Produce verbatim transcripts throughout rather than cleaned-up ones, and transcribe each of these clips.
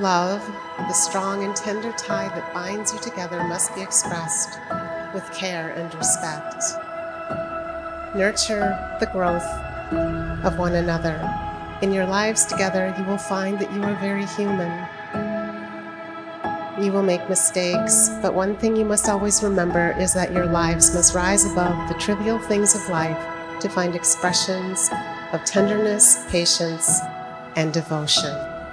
love, the strong and tender tie that binds you together, must be expressed with care and respect. Nurture the growth of one another. In your lives together, you will find that you are very human. You will make mistakes, but one thing you must always remember is that your lives must rise above the trivial things of life to find expressions of tenderness, patience, and devotion.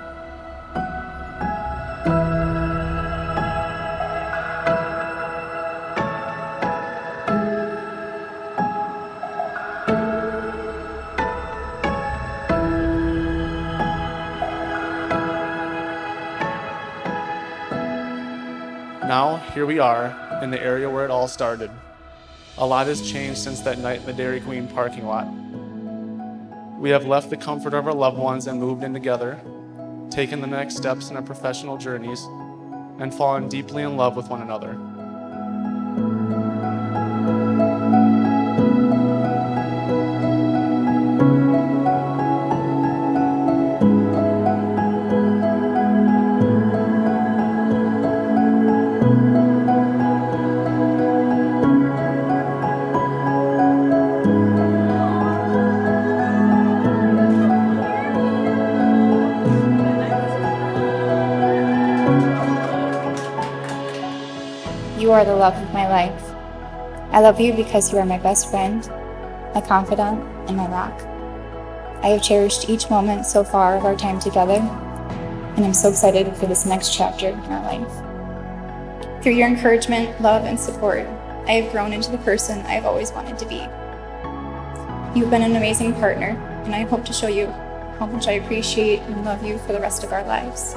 Now, here we are in the area where it all started. A lot has changed since that night in the Dairy Queen parking lot. We have left the comfort of our loved ones and moved in together, taken the next steps in our professional journeys, and fallen deeply in love with one another. You are the love of my life. I love you because you are my best friend, my confidant, and my rock. I have cherished each moment so far of our time together, and I'm so excited for this next chapter in our life. Through your encouragement, love, and support, I have grown into the person I have always wanted to be. You've been an amazing partner, and I hope to show you how much I appreciate and love you for the rest of our lives.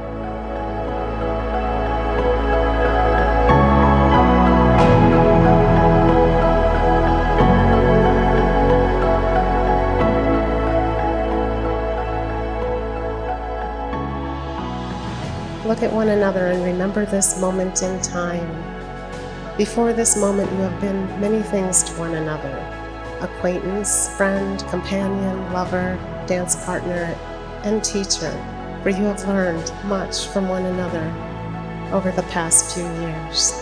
Look at one another and remember this moment in time. Before this moment, you have been many things to one another: acquaintance, friend, companion, lover, dance partner, and teacher, for you have learned much from one another over the past few years.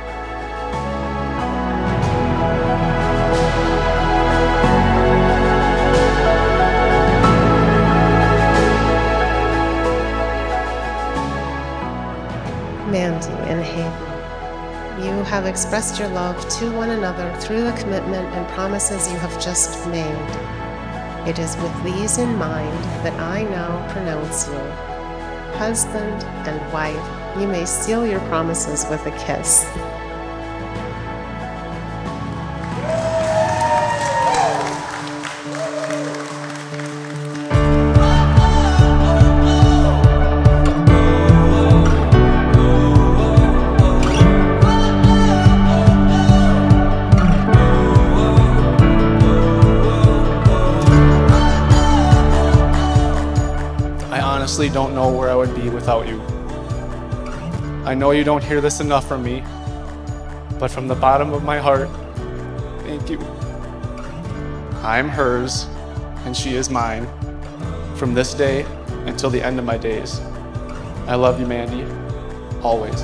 Mandy and Hayden, you have expressed your love to one another through the commitment and promises you have just made. It is with these in mind that I now pronounce you husband and wife. You may seal your promises with a kiss. I honestly don't know where I would be without you. I know you don't hear this enough from me, but from the bottom of my heart, thank you. I'm hers, and she is mine, from this day until the end of my days. I love you, Mandy, always.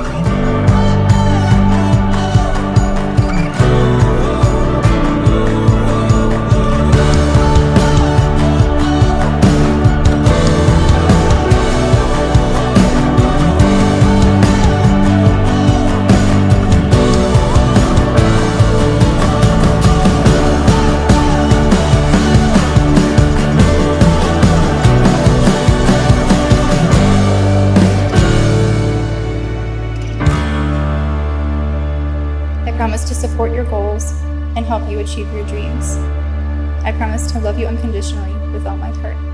I promise to support your goals and help you achieve your dreams. I promise to love you unconditionally with all my heart.